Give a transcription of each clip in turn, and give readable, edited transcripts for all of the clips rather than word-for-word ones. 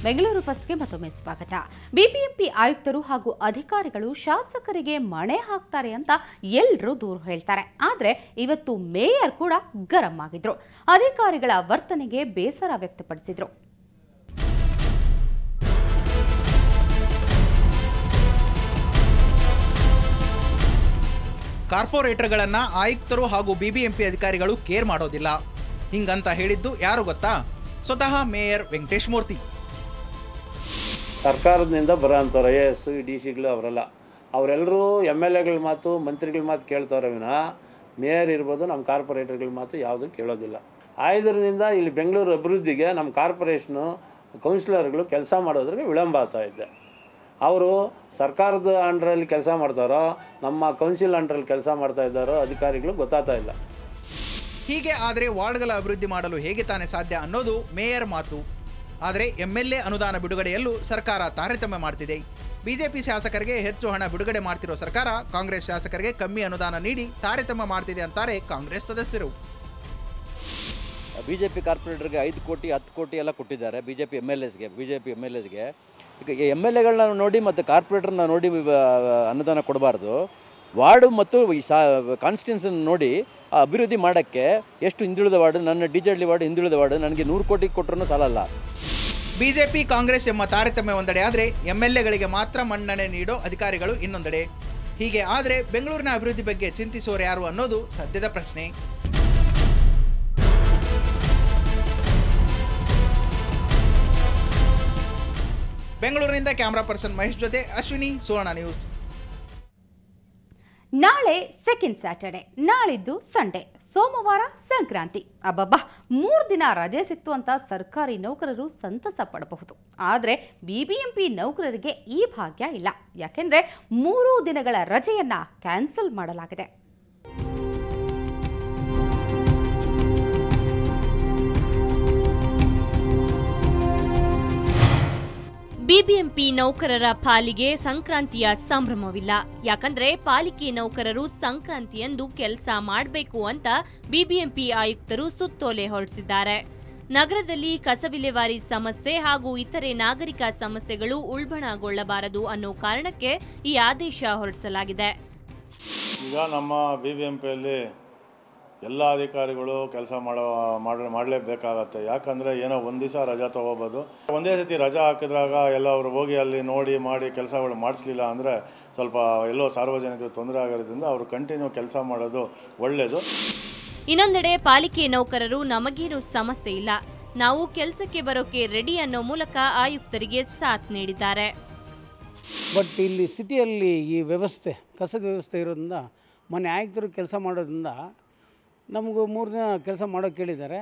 ಬೆಂಗಳೂರು ಫಸ್ಟ್ಗೆ ಮತ್ತೊಮ್ಮೆ ಸ್ವಾಗತ. ಬಿಬಿಎಂಪಿ ಆಯುಕ್ತರು ಹಾಗೂ ಅಧಿಕಾರಿಗಳು ಶಾಸಕರಿಗೆ ಮಣೆ ಹಾಕ್ತಾರೆ ಅಂತ ಎಲ್ಲರೂ ದೂರು ಹೇಳ್ತಾರೆ. ಆದ್ರೆ ಇವತ್ತು ಮೇಯರ್ ಕೂಡ ಗರಂ ಆಗಿದ್ರು. ಅಧಿಕಾರಿಗಳ ವರ್ತನೆಗೆ ಬೇಸರ ವ್ಯಕ್ತಪಡಿಸಿದ್ರು. ಕಾರ್ಪೊರೇಟರ್ಗಳನ್ನ ಆಯುಕ್ತರು ಹಾಗೂ ಬಿಬಿಎಂಪಿ ಅಧಿಕಾರಿಗಳು ಕೇರ್ ಮಾಡೋದಿಲ್ಲ. ಹಿಂಗಂತ ಹೇಳಿದ್ದು ಯಾರು ಗೊತ್ತಾ? ಸ್ವತಃ ಮೇಯರ್ ವೆಂಕಟೇಶ್ ಮೂರ್ತಿ. ಸರ್ಕಾರದಿಂದ ಬರೋಂಥವ್ರು AS DC ಅವರೆಲ್ಲ ಅವರೆಲ್ಲರೂ MLAಗಳ ಮಾತು ಮಂತ್ರಿಗಳ ಮಾತು ಕೇಳ್ತಾವ್ರೆ ವಿನ ಮೇಯರ್ ಇರ್ಬೋದು ನಮ್ಮ ಕಾರ್ಪೊರೇಟರ್ಗಳ ಮಾತು ಯಾವುದೂ ಕೇಳೋದಿಲ್ಲ. ಆಯ್ದರಿಂದ ಇಲ್ಲಿ ಬೆಂಗಳೂರು ಅಭಿವೃದ್ಧಿಗೆ ನಮ್ಮ ಕಾರ್ಪೊರೇಷನು ಕೌನ್ಸಿಲರ್ಗಳು ಕೆಲಸ ಮಾಡೋದ್ರಿಗೆ ವಿಳಂಬ ಆಗ್ತಾ ಇದೆ. ಅವರು ಸರ್ಕಾರದ ಅಂಡರಲ್ಲಿ ಕೆಲಸ ಮಾಡ್ತಾರೋ ನಮ್ಮ ಕೌನ್ಸಿಲ್ ಅಂಡರಲ್ಲಿ ಕೆಲಸ ಮಾಡ್ತಾ ಇದ್ದಾರೋ ಅಧಿಕಾರಿಗಳು ಗೊತ್ತಾಗ್ತಾ ಇಲ್ಲ. ಹೀಗೆ ಆದರೆ ವಾರ್ಡ್ಗಳ ಅಭಿವೃದ್ಧಿ ಮಾಡಲು ಹೇಗೆ ತಾನೇ ಸಾಧ್ಯ ಅನ್ನೋದು ಮೇಯರ್ ಮಾತು. ಆದರೆ MLA ಅನುದಾನ ಬಿಡುಗಡೆಯಲ್ಲೂ ಸರ್ಕಾರ ತಾರತಮ್ಯ ಮಾಡ್ತಿದೆ. ಬಿಜೆಪಿ ಶಾಸಕರಿಗೆ ಹೆಚ್ಚು ಹಣ ಬಿಡುಗಡೆ ಮಾಡ್ತಿರೋ ಸರ್ಕಾರ ಕಾಂಗ್ರೆಸ್ ಶಾಸಕರಿಗೆ ಕಮ್ಮಿ ಅನುದಾನ ನೀಡಿ ತಾರತಮ್ಯ ಮಾಡ್ತಿದೆ ಅಂತಾರೆ ಕಾಂಗ್ರೆಸ್ ಸದಸ್ಯರು. ಬಿಜೆಪಿ ಕಾರ್ಪೊರೇಟರ್ಗೆ 5 ಕೋಟಿ 10 ಕೋಟಿ ಎಲ್ಲ ಕೊಟ್ಟಿದ್ದಾರೆ. ಬಿಜೆಪಿ MLAಸ್ಗೆ ಈಗ MLAಗಳನ್ನ ನೋಡಿ ಮತ್ತು ಕಾರ್ಪೊರೇಟರ್ನ ನೋಡಿ ಅನುದಾನ ಕೊಡಬಾರ್ದು. ವಾರ್ಡು ಮತ್ತು ಕಾನ್ಸ್ಟಿಟ್ಯೂನ್ಸನ್ನು ನೋಡಿ ಅಭಿವೃದ್ಧಿ ಮಾಡೋಕ್ಕೆ ಎಷ್ಟು ಹಿಂದುಳಿದ ವಾರ್ಡು, ನನ್ನ DJD ವಾರ್ಡು ಹಿಂದುಳಿದ ವಾರ್ಡು, ನನಗೆ 100 ಕೋಟಿ ಕೊಟ್ಟರೂ ಸಾಲಲ್ಲ. ಬಿಜೆಪಿ ಕಾಂಗ್ರೆಸ್ ಎಂಬ ತಾರತಮ್ಯ ಒಂದೆಡೆ ಆದರೆ MLAಗಳಿಗೆ ಮಾತ್ರ ಮನ್ನಣೆ ನೀಡೋ ಅಧಿಕಾರಿಗಳು ಇನ್ನೊಂದೆಡೆ. ಹೀಗೆ ಆದರೆ ಬೆಂಗಳೂರಿನ ಅಭಿವೃದ್ಧಿ ಬಗ್ಗೆ ಚಿಂತಿಸೋರು ಯಾರು ಅನ್ನೋದು ಸದ್ಯದ ಪ್ರಶ್ನೆ. ಬೆಂಗಳೂರಿನಿಂದ ಕ್ಯಾಮರಾ ಪರ್ಸನ್ ಮಹೇಶ್ ಜೊತೆ ಅಶ್ವಿನಿ, ಸುವರ್ಣ ನ್ಯೂಸ್. ನಾಳೆ ಸೆಕೆಂಡ್ ಸ್ಯಾಟರ್ಡೆ, ನಾಳಿದ್ದು ಸಂಡೇ, ಸೋಮವಾರ ಸಂಕ್ರಾಂತಿ. ಅಬ್ಬಬ್ಬಾ, 3 ದಿನ ರಜೆ ಸಿಕ್ತು ಅಂತ ಸರ್ಕಾರಿ ನೌಕರರು ಸಂತಸ ಪಡಬಹುದು. ಆದರೆ ಬಿಬಿಎಂಪಿ ನೌಕರರಿಗೆ ಈ ಭಾಗ್ಯ ಇಲ್ಲ. ಯಾಕೆಂದ್ರೆ 3 ದಿನಗಳ ರಜೆಯನ್ನ ಕ್ಯಾನ್ಸಲ್ ಮಾಡಲಾಗಿದೆ. ಬಿಬಿಎಂಪಿ ನೌಕರರ ಪಾಲಿಗೆ ಸಂಕ್ರಾಂತಿಯ ಸಂಭ್ರಮವಿಲ್ಲ. ಯಾಕಂದ್ರೆ ಪಾಲಿಕೆ ನೌಕರರು ಸಂಕ್ರಾಂತಿಯಂದು ಕೆಲಸ ಮಾಡಬೇಕು ಅಂತ ಬಿಬಿಎಂಪಿ ಆಯುಕ್ತರು ಸುತ್ತೋಲೆ ಹೊರಡಿಸಿದ್ದಾರೆ. ನಗರದಲ್ಲಿ ಕಸ ವಿಲೇವಾರಿ ಸಮಸ್ಯೆ ಹಾಗೂ ಇತರೆ ನಾಗರಿಕ ಸಮಸ್ಯೆಗಳು ಉಲ್ಬಣಗೊಳ್ಳಬಾರದು ಅನ್ನೋ ಕಾರಣಕ್ಕೆ ಈ ಆದೇಶ ಹೊರಡಿಸಲಾಗಿದೆ. ಈಗ ನಮ್ಮ ಬಿಬಿಎಂಪಿಯಲ್ಲಿ ಎಲ್ಲ ಅಧಿಕಾರಿಗಳು ಕೆಲಸ ಮಾಡಲೇಬೇಕಾಗತ್ತೆ. ಯಾಕಂದರೆ ಏನೋ ಒಂದು ದಿವಸ ರಜಾ ತೊಗೋಬೋದು. ಒಂದೇ ಸತಿ ರಜಾ ಹಾಕಿದ್ರಾಗ ಎಲ್ಲ ಅವರು ಹೋಗಿ ಅಲ್ಲಿ ನೋಡಿ ಮಾಡಿ ಕೆಲಸಗಳು ಮಾಡಿಸ್ಲಿಲ್ಲ ಅಂದರೆ ಸ್ವಲ್ಪ ಎಲ್ಲೋ ಸಾರ್ವಜನಿಕರು ತೊಂದರೆ ಆಗೋದ್ರಿಂದ ಅವರು ಕಂಟಿನ್ಯೂ ಕೆಲಸ ಮಾಡೋದು ಒಳ್ಳೆಯದು. ಇನ್ನೊಂದೆಡೆ ಪಾಲಿಕೆ ನೌಕರರು ನಮಗೇನು ಸಮಸ್ಯೆ ಇಲ್ಲ, ನಾವು ಕೆಲಸಕ್ಕೆ ಬರೋಕೆ ರೆಡಿ ಅನ್ನೋ ಮೂಲಕ ಆಯುಕ್ತರಿಗೆ ಸಾಥ್ ನೀಡಿದ್ದಾರೆ. ಬಟ್ ಇಲ್ಲಿ ಸಿಟಿಯಲ್ಲಿ ಈ ವ್ಯವಸ್ಥೆ ಕಸದ ವ್ಯವಸ್ಥೆ ಇರೋದ್ರಿಂದ ಮೊನ್ನೆ ಆಯುಕ್ತರು ಕೆಲಸ ಮಾಡೋದ್ರಿಂದ ನಮಗೂ 3 ದಿನ ಕೆಲಸ ಮಾಡೋಕ್ಕೆ ಕೇಳಿದ್ದಾರೆ.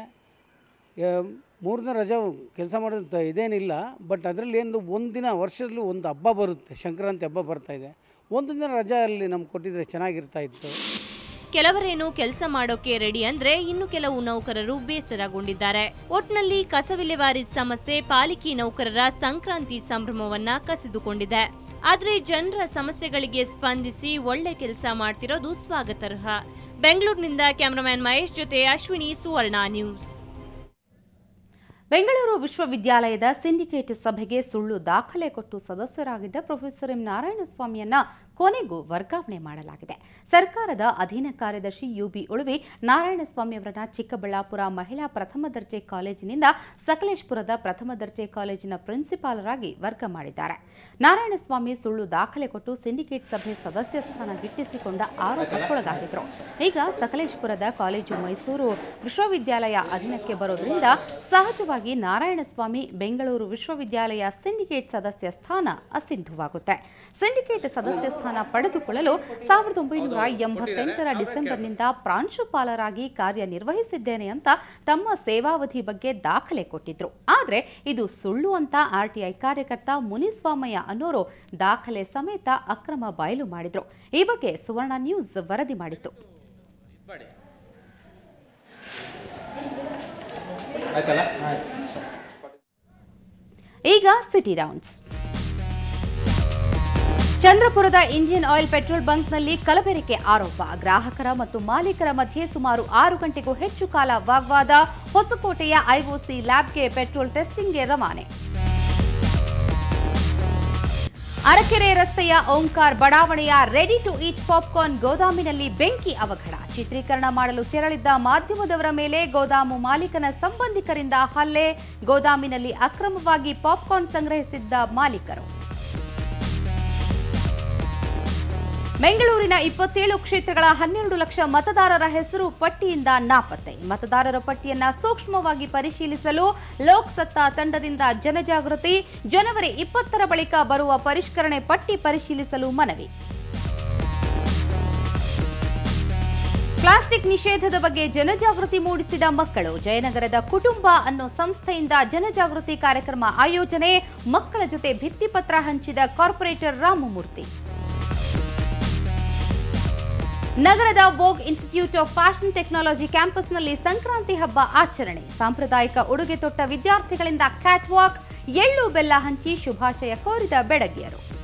3 ದಿನ ರಜೆ ಕೆಲಸ ಮಾಡೋದು ಇದೇನಿಲ್ಲ. ಬಟ್ ಅದರಲ್ಲಿ ಏನು 1 ದಿನ ವರ್ಷದಲ್ಲಿ ಒಂದು ಹಬ್ಬ ಬರುತ್ತೆ, ಸಂಕ್ರಾಂತಿ ಹಬ್ಬ ಬರ್ತಾಯಿದೆ. 1 ದಿನ ರಜೆ ಅಲ್ಲಿ ನಮ್ಗೆ ಕೊಟ್ಟಿದ್ರೆ ಚೆನ್ನಾಗಿರ್ತಾ ಇತ್ತು. ಕೆಲವರೇನು ಕೆಲಸ ಮಾಡೋಕೆ ರೆಡಿ ಅಂದ್ರೆ ಇನ್ನು ಕೆಲವು ನೌಕರರು ಬೇಸರಗೊಂಡಿದ್ದಾರೆ. ಒಟ್ನಲ್ಲಿ ಕಸ ವಿಲೇವಾರಿ ಸಮಸ್ಯೆ ಪಾಲಿಕೆ ನೌಕರರ ಸಂಕ್ರಾಂತಿ ಸಂಭ್ರಮವನ್ನ ಕಸಿದುಕೊಂಡಿದೆ. ಆದ್ರೆ ಜನರ ಸಮಸ್ಯೆಗಳಿಗೆ ಸ್ಪಂದಿಸಿ ಒಳ್ಳೆ ಕೆಲಸ ಮಾಡ್ತಿರೋದು ಸ್ವಾಗತಾರ್ಹ. ಬೆಂಗಳೂರಿನಿಂದ ಕ್ಯಾಮರಾಮನ್ ಮಹೇಶ್ ಜೊತೆ ಅಶ್ವಿನಿ, ಸುವರ್ಣ ನ್ಯೂಸ್. ಬೆಂಗಳೂರು ವಿಶ್ವವಿದ್ಯಾಲಯದ ಸಿಂಡಿಕೇಟ್ ಸಭೆಗೆ ಸುಳ್ಳು ದಾಖಲೆ ಕೊಟ್ಟು ಸದಸ್ಯರಾಗಿದ್ದ ಪ್ರೊಫೆಸರ್ ಎಂ ನಾರಾಯಣಸ್ವಾಮಿಯನ್ನ ಕೊನೆಗೂ ವರ್ಗಾವಣೆ ಮಾಡಲಾಗಿದೆ. ಸರ್ಕಾರದ ಅಧೀನ ಕಾರ್ಯದರ್ಶಿ UB ಉಳುವಿ ನಾರಾಯಣಸ್ವಾಮಿ ಅವರನ್ನ ಚಿಕ್ಕಬಳ್ಳಾಪುರ ಮಹಿಳಾ ಪ್ರಥಮ ದರ್ಜೆ ಕಾಲೇಜಿನಿಂದ ಸಕಲೇಶಪುರದ ಪ್ರಥಮ ದರ್ಜೆ ಕಾಲೇಜಿನ ಪ್ರಿನ್ಸಿಪಾಲರಾಗಿ ವರ್ಗ ಮಾಡಿದ್ದಾರೆ. ನಾರಾಯಣಸ್ವಾಮಿ ಸುಳ್ಳು ದಾಖಲೆ ಕೊಟ್ಟು ಸಿಂಡಿಕೇಟ್ ಸಭೆ ಸದಸ್ಯ ಸ್ಥಾನ ಗಿಟ್ಟಿಸಿಕೊಂಡ ಆರೋಪಕ್ಕೊಳಗಾಗಿದ್ರು. ಈಗ ಸಕಲೇಶಪುರದ ಕಾಲೇಜು ಮೈಸೂರು ವಿಶ್ವವಿದ್ಯಾಲಯ ಅಧೀನಕ್ಕೆ ಬರೋದ್ರಿಂದ ಸಹಜವಾಗಿ ನಾರಾಯಣಸ್ವಾಮಿ ಬೆಂಗಳೂರು ವಿಶ್ವವಿದ್ಯಾಲಯ ಸಿಂಡಿಕೇಟ್ ಸದಸ್ಯ ಸ್ಥಾನ ಅಸಿಂಧುವಾಗುತ್ತೆ. ಸಿಂಡಿಕೇಟ್ ಸದಸ್ಯ ಸ್ಥಾನ ಪಡೆದುಕೊಳ್ಳಲು 1988ರ ಡಿಸೆಂಬರ್ನಿಂದ ಪ್ರಾಂಶುಪಾಲರಾಗಿ ಕಾರ್ಯನಿರ್ವಹಿಸಿದ್ದೇನೆ ಅಂತ ತಮ್ಮ ಸೇವಾವಧಿ ಬಗ್ಗೆ ದಾಖಲೆ ಕೊಟ್ಟಿದ್ರು. ಆದರೆ ಇದು ಸುಳ್ಳು ಅಂತ RTI ಕಾರ್ಯಕರ್ತ ಮುನಿಸ್ವಾಮಯ್ಯ ಅನ್ನೋರು ದಾಖಲೆ ಸಮೇತ ಅಕ್ರಮ ಬಯಲು ಮಾಡಿದ್ರು. ಈ ಬಗ್ಗೆ ಸುವರ್ಣ ನ್ಯೂಸ್ ವರದಿ ಮಾಡಿತ್ತು. ಈಗ ಸಿಟಿ ರೌಂಡ್ಸ್. ಚಂದ್ರಪುರದ ಇಂಜಿನ್ ಆಯಿಲ್ ಪೆಟ್ರೋಲ್ ಬಂಕ್ನಲ್ಲಿ ಕಲಬೆರಕೆ ಆರೋಪ. ಗ್ರಾಹಕರ ಮತ್ತು ಮಾಲೀಕರ ಮಧ್ಯೆ ಸುಮಾರು 6 ಗಂಟೆಗೂ ಹೆಚ್ಚು ಕಾಲ ವಾಗ್ವಾದ. ಹೊಸಕೋಟೆಯ IOC ಲ್ಯಾಬ್ಗೆ ಪೆಟ್ರೋಲ್ ಟೆಸ್ಟಿಂಗ್ಗೆ ರವಾನೆ. ಅರಕೆರೆ ರಸ್ತೆಯ ಓಂಕಾರ್ ಬಡಾವಣೆಯ ರೆಡಿ ಟು ಈಟ್ ಪಾಪ್ಕಾರ್ನ್ ಗೋದಾಮಿನಲ್ಲಿ ಬೆಂಕಿ ಅವಘಡ. ಚಿತ್ರೀಕರಣ ಮಾಡಲು ತೆರಳಿದ್ದ ಮಾಧ್ಯಮದವರ ಮೇಲೆ ಗೋದಾಮು ಮಾಲೀಕನ ಸಂಬಂಧಿಕರಿಂದ ಹಲ್ಲೆ. ಗೋದಾಮಿನಲ್ಲಿ ಅಕ್ರಮವಾಗಿ ಪಾಪ್ಕಾರ್ನ್ ಸಂಗ್ರಹಿಸಿದ್ದ ಮಾಲೀಕರು. ಬೆಂಗಳೂರಿನ 27 ಕ್ಷೇತ್ರಗಳ 12 ಲಕ್ಷ ಮತದಾರರ ಹೆಸರು ಪಟ್ಟಿಯಿಂದ ನಾಪತ್ತೆ. ಮತದಾರರ ಪಟ್ಟಿಯನ್ನ ಸೂಕ್ಷ್ಮವಾಗಿ ಪರಿಶೀಲಿಸಲು ಲೋಕಸತ್ತಾ ತಂಡದಿಂದ ಜನಜಾಗೃತಿ. ಜನವರಿ 20ರ ಬಳಿಕ ಬರುವ ಪರಿಷ್ಕರಣೆ ಪಟ್ಟಿ ಪರಿಶೀಲಿಸಲು ಮನವಿ. ಪ್ಲಾಸ್ಟಿಕ್ ನಿಷೇಧದ ಬಗ್ಗೆ ಜನಜಾಗೃತಿ ಮೂಡಿಸಿದ ಮಕ್ಕಳು. ಜಯನಗರದ ಕುಟುಂಬ ಅನ್ನೋ ಸಂಸ್ಥೆಯಿಂದ ಜನಜಾಗೃತಿ ಕಾರ್ಯಕ್ರಮ ಆಯೋಜನೆ. ಮಕ್ಕಳ ಜೊತೆ ಭಿತ್ತಿಪತ್ರ ಹಂಚಿದ ಕಾರ್ಪೊರೇಟರ್ ರಾಮಮೂರ್ತಿ. ನಗರದ Vogue institute of fashion technology ಕ್ಯಾಂಪಸ್ನಲ್ಲಿ ಸಂಕ್ರಾಂತಿ ಹಬ್ಬ ಆಚರಣೆ. ಸಾಂಪ್ರದಾಯಿಕ ಉಡುಗೆ ತೊಟ್ಟ ವಿದ್ಯಾರ್ಥಿಗಳಿಂದ ಕ್ಯಾಟ್ ವಾಕ್, ಎಳ್ಳು ಬೆಲ್ಲ ಹಂಚಿ ಶುಭಾಶಯ ಕೋರಿದ ಬೆಡಗಿಯರು.